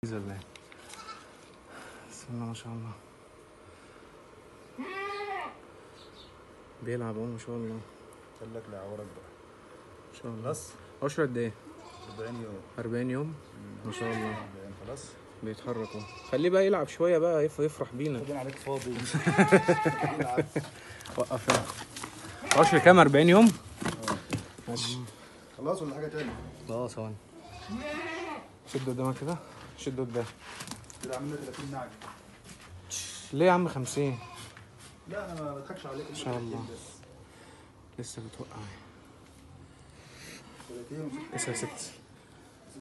بسم الله ما شاء الله. بيلعب اهو ما شاء الله. قال لك لا عورك بقى ما شاء الله. خلاص. عشرة قد ايه؟ 40 يوم. 40 يوم ما شاء الله. 40 خلاص. بيتحرك اهو. خليه بقى يلعب شويه بقى يفرح بينا. طبعا عليك فاضي. وقف هنا. عشرة كام؟ 40 يوم؟ ماشي. خلاص ولا حاجه تاني؟ خلاص ثواني. شد قدامك كده. شد قدام. كده عامل لنا 30 نعجه. ليه يا عم 50؟ لا انا ما بضحكش عليك ان شاء الله. لسه بتوقع. 30 لسه 6.